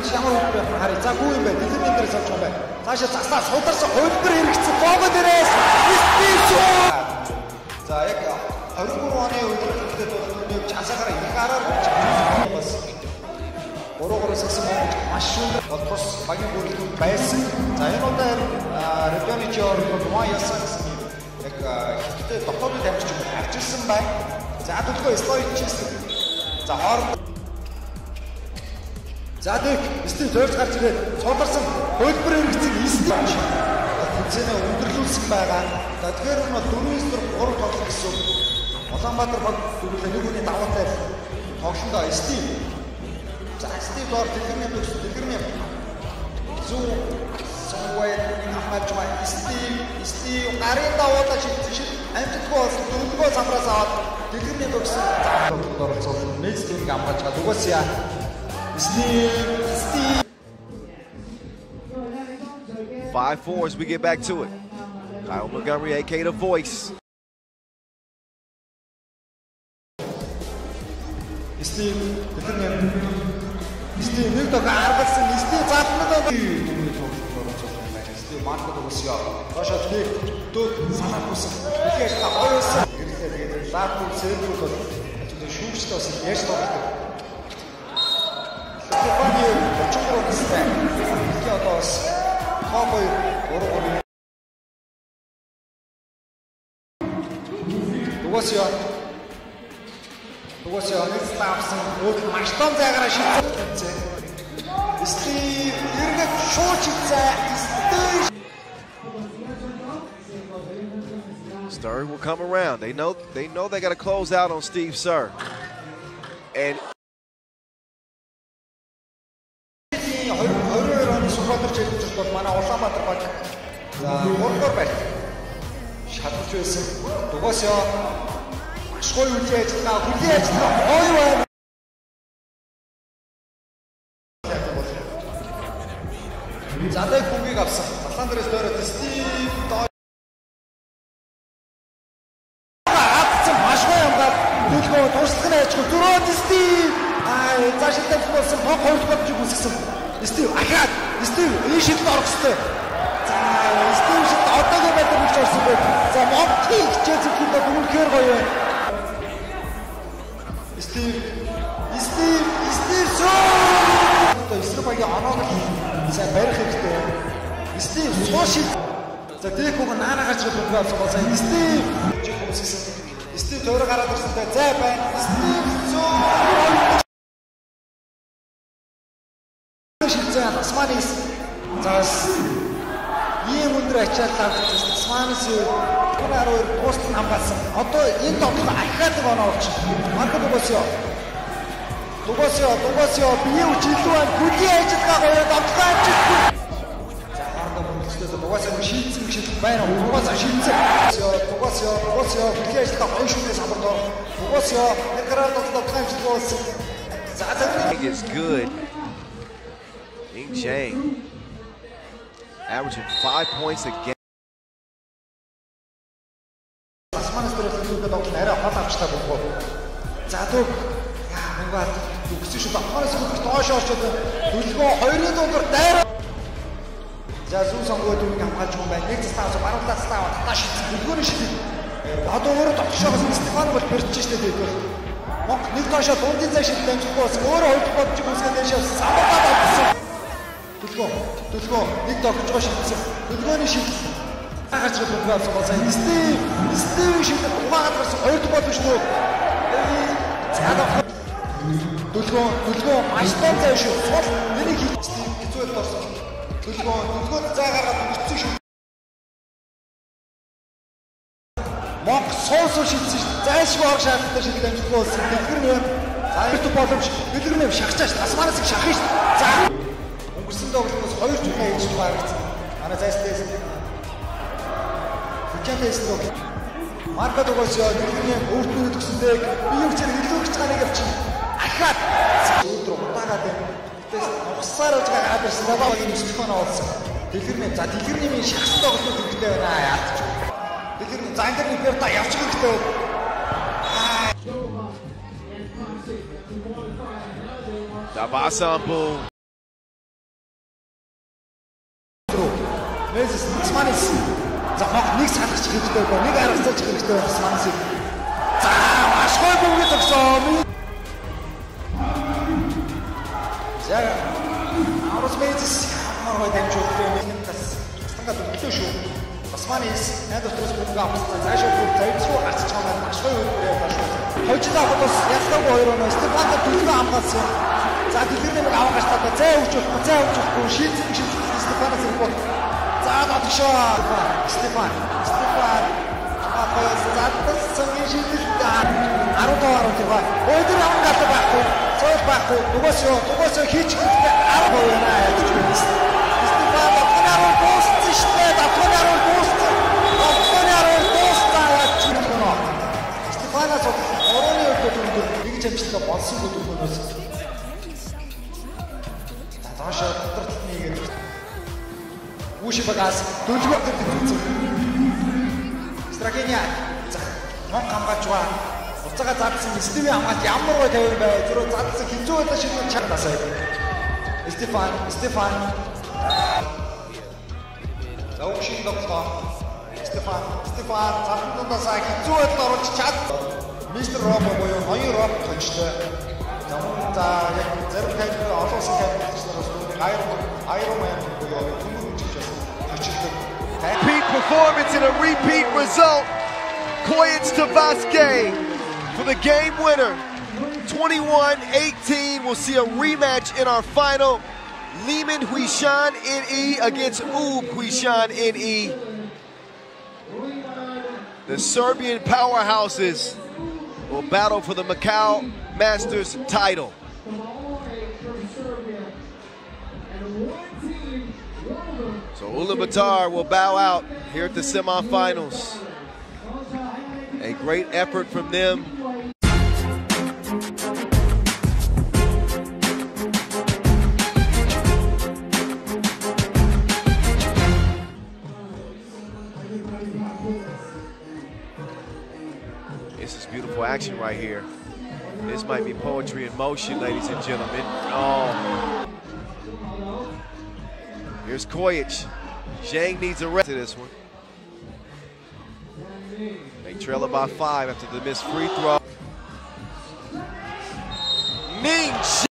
ямар үгээр харъя. За гүү юм байна. Дэлгэрний дээрээс авч байгаа юм байна. Цаашаа заснаа суударсан хувилбар хэрэгцсэн богоо дээрээс за яг 23 оны үеэрхтэй тулгуур часаараа их араар бас 3-3 сагсан Монгол маш өндөр тус багийн бүрэлдэхүүн байсан. За энэ удаа Ребяничи орно Маа ясан гэсэн яг хиттэй дотоодын дамжиж авчирсан байна. За төлгөө Стоичис. За хооронд за дэг стив зөөрч гарч ирээд цударсан хөлбөр хэрэгцэн ийстэж хүнсэнээ өндөрлүүлсэн байгаа. За тэгэхээр нь 4-3 тоглох гэсэн. Улаанбаатар баг дөрөвдөө нэг хүний даваатай тоглолтоо стив. За стив доор дэлгэрний зүү савд хамгаалж байгаа стив гарын даваатаа шилжиж амжилтгүй болсон дөрөвдөө самраас аваад дэлгэрний төгсөн тоглолтод оролцсон. Мэксикийг хамгаалж байгаа. Дугасяа Steve. 5-4 as we get back to it. Kyle Montgomery, aka The Voice. Steve, нэг дог аргалсан. Steve заалтнаа. Steve маркад өгсөё. Тошоо дөг санаа хүсэн. Тэгээс та хоёроо ирлээ. Тэгээд лаапын сэргүүл бол шүүгчтэй бас яаж тоглох. Стефани Чукростай. Киотос. Хогой 3-3. Дугасяа нэг стаапсан. Өөр маш том зайгараа шийдсэн. Стив эргэж шууч хийцээ. Stir will come around. They know they got to close out on Steve Sir. And манай Улаанбаатар баг за 3-р байт шатарч байсан. Дугасяа маш гоё үйл ажиллагаа гоё байна. Задай бүгийг авсан. Атлан дээрээс дөрөв Стив маш гоё юм байна. Дэлгөө туслах нь ажиг дөрөв Стив заашилтай болсон баг хоёрт бодж үсгсэн. Стив ахаад Стив энэ шилд орох ёстой. За Стив шилд одоогийн байдлаар хийж орсон байх. За Монтиг хичээцэхэд үнэхээр гоё байна. Стив соо багийн оноог сайн барих хэрэгтэй. Стив суушид. За дэхүүг наана гарч ирэх бүгд авсан. Стив жихүүссэн. Стив тойроо гараад ирсэнтэй зай байна. Стив соо Тасманис заас ийм өндөр ачаалал авч Тасманис гураар пост хамгаалсан. Одоо энэ тоглолт ахаад оноо авч. Марко Дугасяа бие үжилүүн бүдий ажиллагаа гоё тоглоом чиггүй. За хардаа мөнгөстэй Дугасяа шийдсэн шиг байна. Дугасяа шийдсэн. Дугасяа бие ажиллагаа гоё шүнээс хамгаалсан. Дугасяа нэгараа тоглоом чиггүй болсон. За it's good. Ying Chang averaging 5 points a game. Тасманаас дөрөвдөө тоглох арай хол авчлаа бүгөө. За төг яагаад үгсэн шүү давхараас бүгд доош орчод төлгөө хоёрын дундор дайраа. За зүүн сонгоод үнийг хамгаалж байгаа юм байна. Нэг цастаас баруун цастаа татаа шийдсэн. Төлгөөний шийдэл. Одоо өөрөө тогтшоогоос Стефан бол бэрчж штэ тэгээд. Монгол нэг доошоо дундын цай шийдэл амжихгүй бас өөрөө хоёрт бодож үсгээд дэшээ самбараа бодсон. Төлгөө нэг догж байгаа шийдсэн. Төлгөөний шийдэл. Гарч ирэх бүгд авсан болсон. Стив шийдэл ухаад гарсан хоёрт бодож шүү. Төлгөө маш том зай шүү. Цол миний хэцүүл болсон. Төлгөө зай гаргаад өгсөн шүү. Монг соосоо шийдсэн шүү. Зайшгүй орох шаардлагатай шийдэл амжилтгүй болсон. Дэлгэр Хайрт боломж дэлгэрнээ шахчихаш Тасманаас их шахах шүү. За өнгөрсөн тоглолтоос 2 жил ээж байгуулсан. Манай зайстай Хүчтэй дог. Марко Дугасяа дэлгэрний өөртөө төгсөндөө бие хүчээр илүү их цааныг авчих. Ахаад өдөр утаагаад тэс ухсаар уж гараад ирсэн багийн Стефано болсон. Дэлгэрний минь шахсан тоглолтууд хэрэгтэй байна яач. Дэлгэрний зандерны перта явчих хэрэгтэй. Dabasambu Мезис Османис. За хог нэг салгаж хэрэгтэй байна. Нэг аргацаач хэрэгтэй байна Османисыг. За ашгүй бүгд өгсөн. За Арус Мезис хамаагүй дамжуулж байна. Тас стандарт өглөө шүү. Османис найдвар төрөс бүгд авсан. Цаашаа бүгд зайлшгүй гарч чамаа ашгүй өгөөрэй башгүй. Хожидаа хотос ялтаагүй хоёр оноо Стефан төлөвлөгөө хамгаалсан. За тэдний нэг авах гастаа зай өгч шийдсэн Стефанаас ирэх. За датгшоо Стефан апаас задсан шийдэл 15 байгаа. Өдөр авах гастаа байхгүй. Цоос байхгүй. Дугаас хийчих хэрэгтэй 10 байна яаж ч юм. Стефан батнаруу дууссан шүү дээ. Батнаруу дууссан яаж ч юм. Стефанаас орооны өдөр нэг чамчлаа болсон өдрөөс Таашаа доторт нэгээд Ушибагаас дөлгөө өгсөн. Страхиня за мон хамгаалжгаа уцаага заадсан Стивен хамгаалт ямар гой тавир бай. Зүрх заадсан хизүү байлаа шийдвэр чагнасаа. Стефан Заушин доктор Стефан цаатандаа хизүү байдал оруулж чад. Мистер Робо боёо хоёр роб точтой. За яг зэрэг тайлбар олоосон тайлбарлагчнараас Iron Man боёо repeat performance and a repeat result. Koyich to Vasquez for the game winner. 21-18. We'll see a rematch in our final. Lehman Huishan NE against Ub Huishan NE. The Serbian powerhouses will battle for the Macau Masters title. So Ulaanbaatar will bow out here at the semifinals. A great effort from them. This is beautiful action right here. This might be poetry in motion, ladies and gentlemen. Oh. Here's Koyich. Zhang needs a rest to this one. They trail it by 5 after the missed free throw.